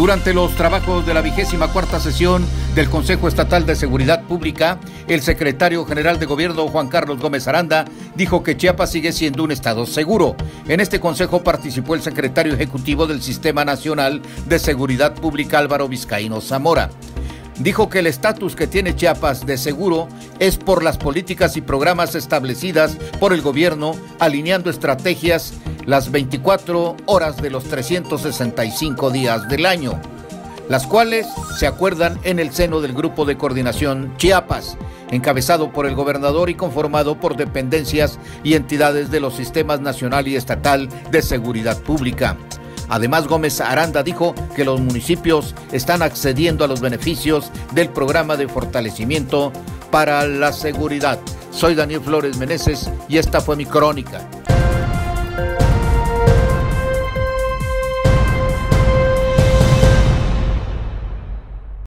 Durante los trabajos de la 24ª sesión del Consejo Estatal de Seguridad Pública, el secretario general de Gobierno, Juan Carlos Gómez Aranda, dijo que Chiapas sigue siendo un estado seguro. En este consejo participó el secretario ejecutivo del Sistema Nacional de Seguridad Pública, Álvaro Vizcaíno Zamora. Dijo que el estatus que tiene Chiapas de seguro es por las políticas y programas establecidas por el gobierno, alineando estrategias las 24 horas de los 365 días del año, las cuales se acuerdan en el seno del Grupo de Coordinación Chiapas, encabezado por el gobernador y conformado por dependencias y entidades de los sistemas nacional y estatal de seguridad pública. Además, Gómez Aranda dijo que los municipios están accediendo a los beneficios del programa de fortalecimiento para la seguridad. Soy Daniel Flores Meneses y esta fue mi crónica.